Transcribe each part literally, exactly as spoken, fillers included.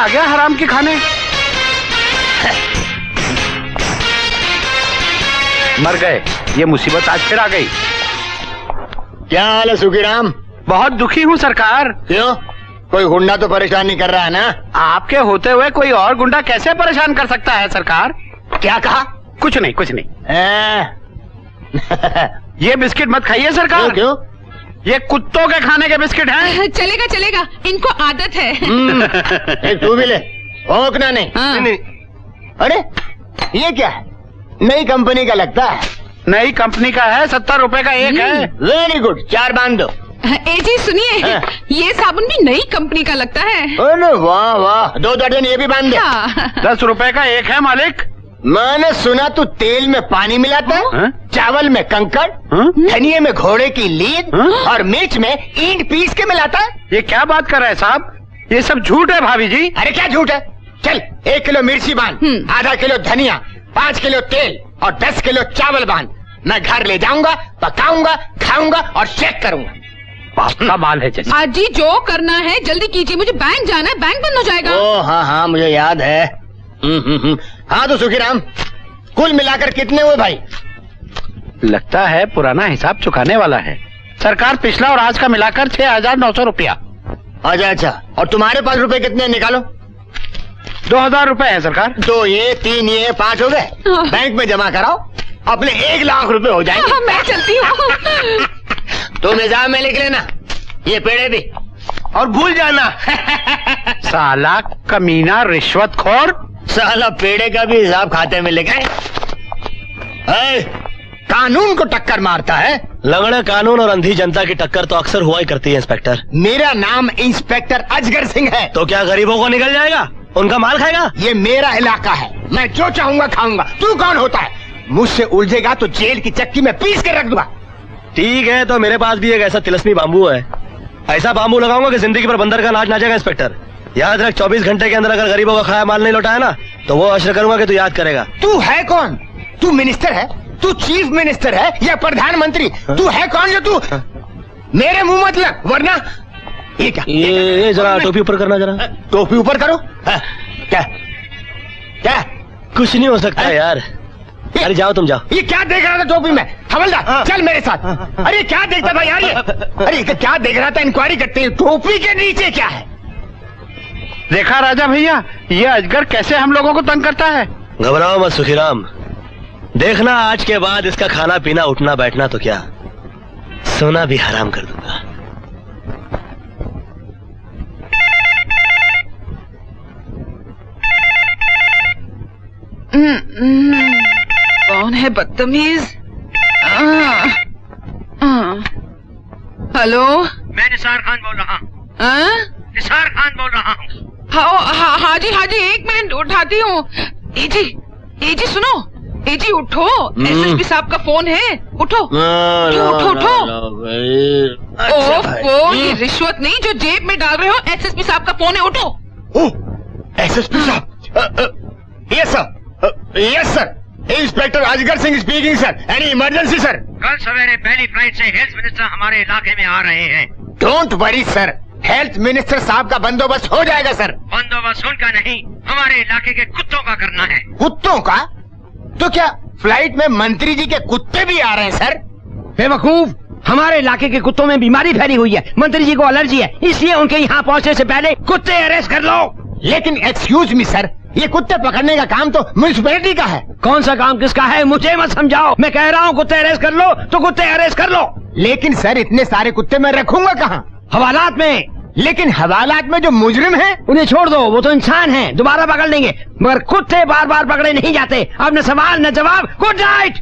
आ गया हराम के खाने। मर गए, ये मुसीबत आज फिर आ गई। क्या हाल है सुखीराम? बहुत दुखी हूँ सरकार। क्यों? कोई गुंडा तो परेशान नहीं कर रहा है ना? आपके होते हुए कोई और गुंडा कैसे परेशान कर सकता है सरकार? क्या कहा? कुछ नहीं कुछ नहीं। ये बिस्किट मत खाइए सरकार। क्यों? ये कुत्तों के खाने के बिस्किट हैं। चलेगा चलेगा, इनको आदत है। एक तू भी ले। भौंकना नहीं। हाँ। नहीं। अरे ये क्या है? नई कंपनी का लगता है। नई कंपनी का है, सत्तर रुपए का एक है। वेरी गुड, चार बांध दो। ए जी सुनिए, हाँ। ये साबुन भी नई कंपनी का लगता है। अरे वाह वाह, दो दर्जन ये भी बांध दे। हाँ। दस रुपए का एक है मालिक। मैंने सुना तू तेल में पानी मिलाता है, हाँ? चावल में कंकड़, हाँ? धनिये में घोड़े की लीद, हाँ? और मिर्च में ईंट पीस के मिलाता है। ये क्या बात कर रहे हैं साहब? ये सब झूठ है भाभी जी। अरे क्या झूठ है? चल एक किलो मिर्ची बांध, हम्म। आधा किलो धनिया, पाँच किलो तेल और दस किलो चावल बांध। मैं घर ले जाऊंगा, पकाऊंगा, खाऊंगा और चेक करूंगा। पापा माल है जैसे। आज जी जो करना है जल्दी कीजिए, मुझे बैंक जाना है, बैंक बंद हो जाएगा। ओ हाँ हाँ मुझे याद है। हम्म, हम्म, हम्म। हाँ तो सुखीराम, कुल मिलाकर कितने हुए भाई? लगता है पुराना हिसाब चुकाने वाला है सरकार। पिछला और आज का मिलाकर छह हजार नौ सौ रुपया। अच्छा अच्छा, और तुम्हारे पास रुपए कितने निकालो? दो हजार रुपए है सरकार। दो ये, तीन ये, पाँच हो गए। हाँ। बैंक में जमा कराओ, अपने एक लाख रुपए हो जाएंगे। हाँ, मैं चलती हूँ। तुम निजाम में लिख लेना, ये पेड़े भी, और भूल जाना। साला कमीना रिश्वतखोर। साला पेड़े का भी हिसाब खाते में लिखा है। ऐ, कानून को टक्कर मारता है। लंगड़ा कानून और अंधी जनता की टक्कर तो अक्सर हुआ ही करती है इंस्पेक्टर। मेरा नाम इंस्पेक्टर अजगर सिंह है। तो क्या गरीबों को निकल जाएगा? उनका माल खाएगा? ये मेरा इलाका है, मैं जो चाहूंगा खाऊंगा। तू कौन होता है? मुझसे उलझेगा तो जेल की चक्की में पीस के रख दूंगा। ठीक है, तो मेरे पास भी एक ऐसा तिलस्मी बाम्बू है। ऐसा बाम्बू लगाऊंगा कि जिंदगी पर बंदर का नाच नाचेगा इंस्पेक्टर। याद रख, चौबीस घंटे के अंदर अगर गरीबों का खाया माल नहीं लौटाया ना, तो वो अशर करूंगा कि तू याद करेगा। तू है कौन? तू मिनिस्टर है? तू चीफ मिनिस्टर है या प्रधानमंत्री? तू है कौन जो तू मेरे मुंह मत लग, वरना ये क्या? ये, ये जरा टोपी ऊपर करना जरा। टोपी ऊपर करो। हाँ, क्या क्या? कुछ नहीं हो सकता है यार। अरे जाओ तुम जाओ। ये क्या देख रहा था टोपी में? हवलदार चल मेरे साथ। अरे क्या देखता था यार ये? अरे ये क्या देख रहा था? इंक्वायरी करते हैं। टोपी के नीचे क्या है? देखा राजा भैया, ये अजगर कैसे हम लोगों को तंग करता है। घबराओ मत सुखीराम, देखना आज के बाद इसका खाना पीना उठना बैठना तो क्या, सोना भी हराम कर दूंगा। कौन है बदतमीज? हेलो, मैं निसार खान बोल रहा हूँ। हाँ? निसार खान बोल रहा हूँ। हाँ हाँ हाँ जी हाँ जी, एक मिनट उठाती हूँ। ए जी ए जी सुनो, ए जी उठो, एसएसपी साहब का फोन है, उठो उठो उठो। ओह, ये रिश्वत नहीं जो जेब में डाल रहे हो, एसएसपी साहब का फोन है, उठो। एसएसपी साहब? Yes sir, yes sir, inspector Ajgar Singh speaking sir. Any emergency sir? कल सवेरे पहली फ्लाइट से हेल्थ मिनिस्टर हमारे इलाके में आ रहे हैं। Don't worry sir, health minister साहब का बंदोबस्त हो जाएगा सर। बंदोबस्त उनका नहीं, हमारे इलाके के कुत्तों का करना है। कुत्तों का? तो क्या फ्लाइट में मंत्री जी के कुत्ते भी आ रहे हैं सर? बेवकूफ, हमारे इलाके के कुत्तों में बीमारी फैली हुई है, मंत्री जी को एलर्जी है, इसलिए उनके यहाँ पहुँचने से पहले कुत्ते अरेस्ट कर लो। लेकिन एक्सक्यूज मी सर, ये कुत्ते पकड़ने का काम तो म्युनिसिपैलिटी का है। कौन सा काम किसका है मुझे मत समझाओ। मैं कह रहा हूँ कुत्ते अरेस्ट कर लो तो कुत्ते अरेस्ट कर लो। लेकिन सर इतने सारे कुत्ते मैं रखूंगा कहाँ? हवालात में। लेकिन हवालात में जो मुजरिम हैं उन्हें छोड़ दो, वो तो इंसान हैं, दोबारा पकड़ लेंगे, मगर कुत्ते बार बार पकड़े नहीं जाते। अब न सवाल न जवाब, गुड नाइट।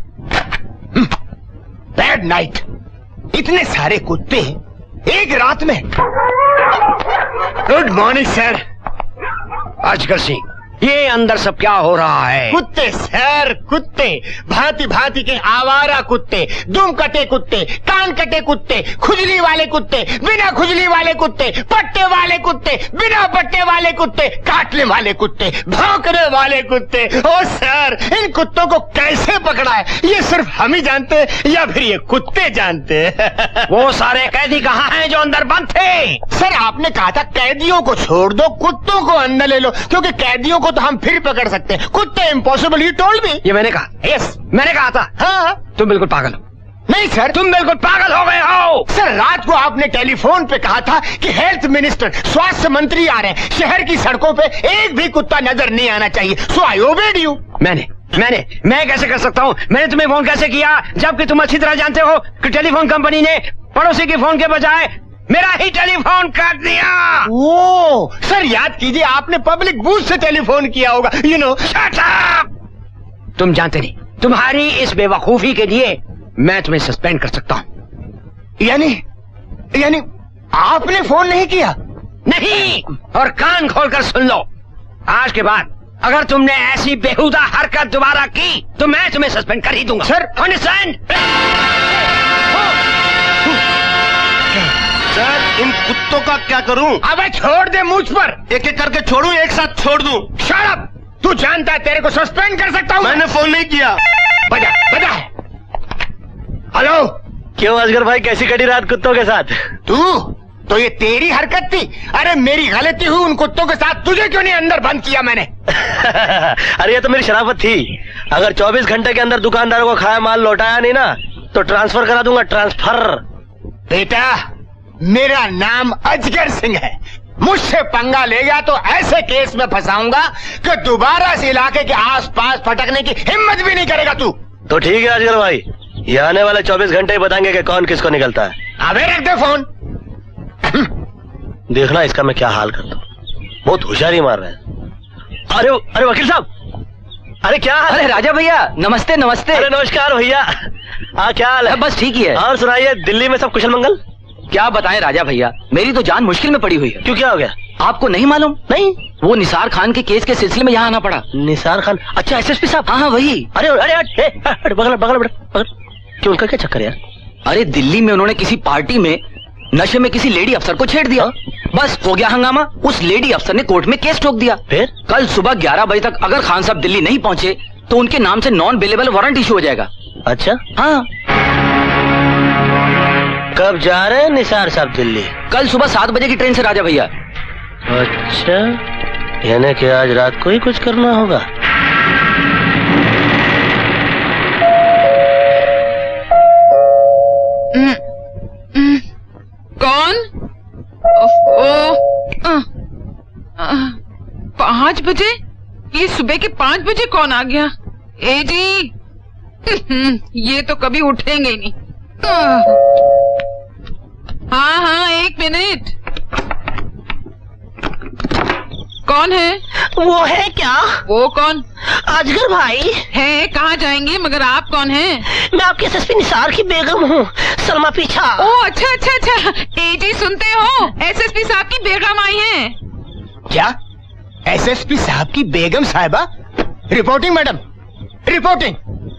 Bad night. इतने सारे कुत्ते एक रात में। Good morning sir. Ajgar Singh, ये अंदर सब क्या हो रहा है? कुत्ते सर, कुत्ते, भांति भांति के आवारा कुत्ते, दुम कटे कुत्ते, कान कटे कुत्ते, खुजली वाले कुत्ते, बिना खुजली वाले कुत्ते, पट्टे वाले कुत्ते, बिना पट्टे वाले कुत्ते, काटने वाले कुत्ते, भौंकने वाले कुत्ते। ओ सर, इन कुत्तों को कैसे पकड़ा है ये सिर्फ हम ही जानते हैं या फिर ये कुत्ते जानते हैं? वो सारे कैदी कहाँ हैं जो अंदर बंद थे? सर आपने कहा था कैदियों को छोड़ दो, कुत्तों को अंदर ले लो, क्योंकि कैदियों को तो हम फिर पकड़ सकते हैं, कुत्ते इम्पॉसिबल। You told me. ये मैंने कहा। यस, मैंने कहा था। हाँ। तुम बिल्कुल पागल हो। नहीं सर, तुम बिल्कुल पागल हो गए हो। सर रात को आपने टेलीफोन पे कहा था कि हेल्थ मिनिस्टर, स्वास्थ्य मंत्री आ रहे हैं, शहर की सड़कों पे एक भी कुत्ता नजर नहीं आना चाहिए। So I obeyed you. मैंने मैंने मैं कैसे कर सकता हूँ? मैंने तुम्हें फोन कैसे किया, जबकि तुम अच्छी तरह जानते हो कि टेलीफोन कंपनी ने पड़ोसी के फोन के बजाय मेरा ही टेलीफोन काट दिया। ओ सर, याद कीजिए आपने पब्लिक बूथ से टेलीफोन किया होगा। You know. Shut up! तुम जानते नहीं, तुम्हारी इस बेवकूफी के लिए मैं तुम्हें सस्पेंड कर सकता हूँ। यानी यानी आपने फोन नहीं किया? नहीं, और कान खोलकर सुन लो, आज के बाद अगर तुमने ऐसी बेहुदा हरकत दोबारा की तो मैं तुम्हें सस्पेंड कर ही दूंगा। Sir, understand? सर इन कुत्तों का क्या करूं? अबे छोड़ दे मुझ पर। एक एक करके छोड़ूं, एक साथ छोड़ दूं? Shut up! तू जानता है तेरे को सस्पेंड कर सकता हूँ। मैंने फोन नहीं किया। बजा बजा। हेलो। क्यों असगर भाई, कैसी कटी रात कुत्तों के साथ? तू तो ये तेरी हरकत थी। अरे मेरी गलती हुई उन कुत्तों के साथ, तुझे क्यों नहीं अंदर बंद किया मैंने? अरे ये तो मेरी शराफत थी। अगर चौबीस घंटे के अंदर दुकानदारों को खाया माल लौटाया नहीं ना तो ट्रांसफर करा दूंगा, ट्रांसफर। बेटा मेरा नाम अजगर सिंह है, मुझसे पंगा लेगा तो ऐसे केस में फंसाऊंगा कि दोबारा इस इलाके के आसपास फटकने की हिम्मत भी नहीं करेगा तू। तो ठीक है असगर भाई, ये आने वाले चौबीस घंटे ही बताएंगे कि कौन किसको निकलता है। अबे रख दे फोन। देखना इसका मैं क्या हाल करता हूँ, बहुत होशियारी मार रहा है। अरे अरे वकील साहब, अरे क्या हाल? अरे राजा भैया, नमस्ते नमस्ते। अरे नमस्कार भैया। हाँ क्या हाल है? बस ठीक ही है। और सुनाइए, दिल्ली में सब कुशल मंगल? क्या बताएं राजा भैया, मेरी तो जान मुश्किल में पड़ी हुई है। क्यों, क्या हो गया? आपको नहीं मालूम? नहीं। वो निसार खान के केस के सिलसिले में यहाँ आना पड़ा। निसार खान? अच्छा एसएसपी साहब। हाँ हाँ वही। अरे अरे अरे बगल बगल बगल। क्यों, उनका क्या चक्कर यार? अरे दिल्ली में उन्होंने किसी पार्टी में नशे में किसी लेडी अफसर को छेड़ दिया। बस हो गया हंगामा, उस लेडी अफसर ने कोर्ट में केस ठोक दिया। फिर कल सुबह ग्यारह बजे तक अगर खान साहब दिल्ली नहीं पहुँचे तो उनके नाम से नॉन बेलेबल वारंट इशू हो जाएगा। अच्छा हाँ। कब जा रहे हैं निसार साहब दिल्ली? कल सुबह सात बजे की ट्रेन से राजा भैया। अच्छा, यानी कि आज रात को ही कुछ करना होगा। हम्म, हम्म, कौन? ओ, आ, आ, पाँच बजे? ये सुबह के पाँच बजे कौन आ गया? ए जी, ये तो कभी उठेंगे ही नहीं। हाँ हाँ एक मिनट। कौन है? वो है क्या? वो कौन? अजगर भाई है। कहाँ जाएंगे, मगर आप कौन हैं? मैं आपके एसएसपी निसार की बेगम हूँ, सलमा पीछा। ओ अच्छा अच्छा अच्छा। ए जी सुनते हो, एसएसपी साहब की बेगम आई हैं। क्या? एसएसपी साहब की बेगम साहिबा? Reporting madam, reporting.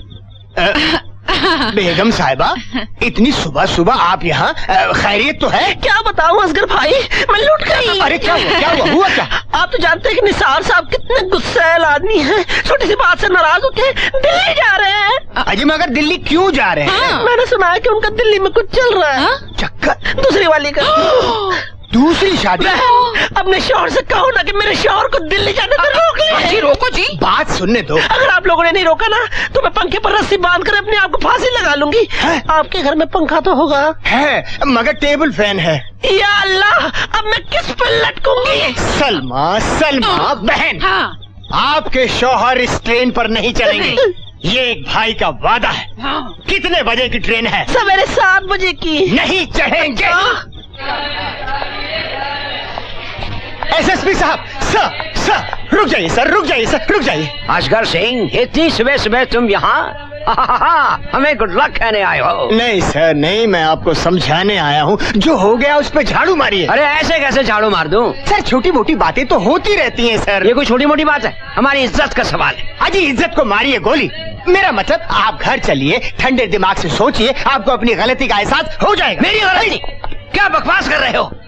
बेगम साहिबा, इतनी सुबह सुबह आप यहाँ, खैरियत तो है? क्या बताऊँ असगर भाई, मैं लूट गई। अरे क्या हुआ, क्या हुआ, हुआ क्या? आप तो जानते हैं कि निसार साहब कितने गुस्सैल आदमी हैं, छोटी सी बात से नाराज होके दिल्ली जा रहे हैं। अजी मगर दिल्ली क्यों जा रहे हैं? हाँ। मैंने सुना है कि उनका दिल्ली में कुछ चल रहा है। हाँ? चक्कर? दूसरी वाली का। दूसरी शादी? अपने शौहर से कहो ना कि मेरे शौहर को दिल्ली जाने से रोक ले। जी रोको जी। बात सुनने दो। अगर आप लोगों ने नहीं रोका ना तो मैं पंखे पर रस्सी बांध कर अपने आप को फांसी लगा लूंगी। आपके घर में पंखा तो होगा? है, मगर टेबल फैन है। या अल्लाह, अब मैं किस पर लटकूंगी? सलमा, सलमा बहन, हाँ। आपके शौहर इस ट्रेन पर नहीं चलेंगे। ये एक भाई का वादा है। हाँ। कितने बजे की ट्रेन है? सवेरे सात बजे की। नहीं चढ़ेंगे। एसएसपी साहब, सर सर रुक जाइए सर, रुक जाइए सर, रुक जाइए। असगर सिंह, इतनी सुबह सुबह तुम यहाँ हमें गुड लक कहने आए हो? नहीं सर नहीं, मैं आपको समझाने आया हूँ। जो हो गया उस पे झाड़ू मारिए। अरे ऐसे कैसे झाड़ू मार दूं? सर छोटी मोटी बातें तो होती रहती हैं सर। ये कोई छोटी मोटी बात है? हमारी इज्जत का सवाल है। अजी इज्जत को मारिए गोली। मेरा मतलब आप घर चलिए, ठंडे दिमाग से सोचिए, आपको अपनी गलती का एहसास हो जाएगा। मेरी गलती? क्या बकवास कर रहे हो?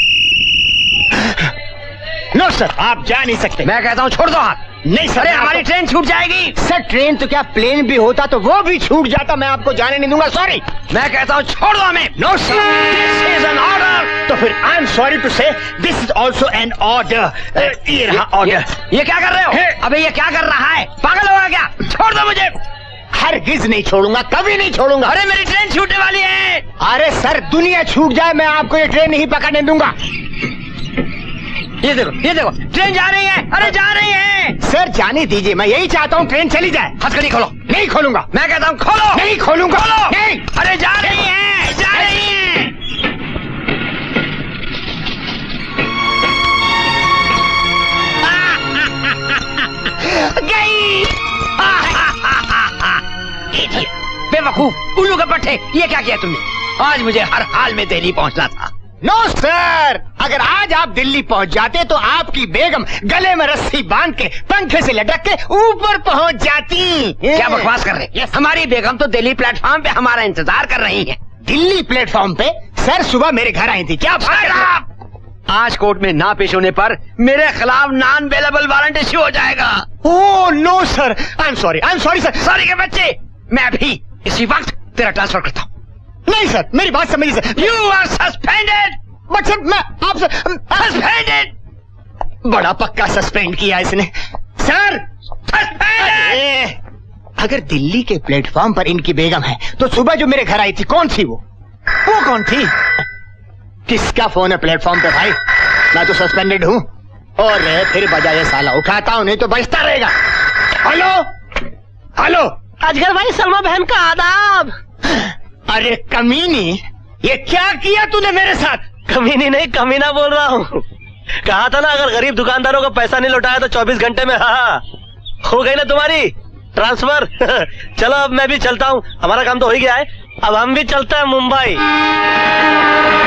नो सर, आप जा नहीं सकते। मैं कहता हूँ छोड़ दो हाथ। नहीं सर, अरे हमारी ट्रेन छूट जाएगी। सर ट्रेन तो क्या, प्लेन भी होता तो वो भी छूट जाता, मैं आपको जाने नहीं दूंगा। सॉरी। मैं कहता हूँ छोड़ दो हमें। No sir, this is an order. तो फिर I am sorry to say this is also an order. ये रहा ऑर्डर। ये, ये क्या कर रहे हो? अबे ये क्या कर रहा है? पागल होगा क्या? छोड़ दो मुझे। हरगिज नहीं छोड़ूंगा, कभी नहीं छोड़ूंगा। अरे मेरी ट्रेन छूटने वाली है। अरे सर दुनिया छूट जाए, मैं आपको ये ट्रेन नहीं पकड़ने दूंगा। ये देखो, ये देखो, ट्रेन जा रही है। अरे जा रही है। सर जाने दीजिए, मैं यही चाहता हूँ ट्रेन चली जाए। हथकड़ी खोलो। नहीं खोलूंगा। मैं कहता हूँ खोलो। नहीं खोलूंगा। खोलो। नहीं। अरे जा रही है, जा रही है। गई। बेवकूफ, उल्लू के पट्टे, ये क्या किया तुमने? आज मुझे हर हाल में दिल्ली पहुंचना था। नो सर, अगर आज आप दिल्ली पहुंच जाते तो आपकी बेगम गले में रस्सी बांध के पंखे से लटक के ऊपर पहुंच जाती। क्या बकवास कर रहे? yes. हमारी बेगम तो दिल्ली प्लेटफॉर्म पे हमारा इंतजार कर रही है। दिल्ली प्लेटफॉर्म पे? सर सुबह मेरे घर आई थी। क्या बात? आज कोर्ट में ना पेश होने पर मेरे खिलाफ नॉन बेलेबल वारंट इश्यू हो जाएगा। Oh no sir, I am sorry, I am sorry sir. Sorry के बच्चे, मैं भी इसी वक्त तेरा ट्रांसफर करता हूँ। नहीं सर, मेरी बात समझिए sir. You are suspended. But sir मैं आपसे सस्पेंडेड। बड़ा पक्का सस्पेंड किया इसने सर। सस्पेंडेड। अगर दिल्ली के प्लेटफॉर्म पर इनकी बेगम है तो सुबह जो मेरे घर आई थी कौन थी वो? वो कौन थी? किसका फोन है प्लेटफॉर्म पे भाई? मैं तो सस्पेंडेड हूँ। और फिर बजाय साला उठाता हूँ, नहीं तो बजता रहेगा। हेलो हेलो अजगर भाई, सलमा बहन का आदाब। अरे कमीनी, ये क्या किया तूने मेरे साथ? कमीनी नहीं, कमीना बोल रहा हूँ। कहा था ना अगर गरीब दुकानदारों को पैसा नहीं लौटाया तो चौबीस घंटे में हाँ हो गई ना तुम्हारी ट्रांसफर। चलो अब मैं भी चलता हूँ, हमारा काम तो हो ही गया है। अब हम भी चलते हैं मुंबई।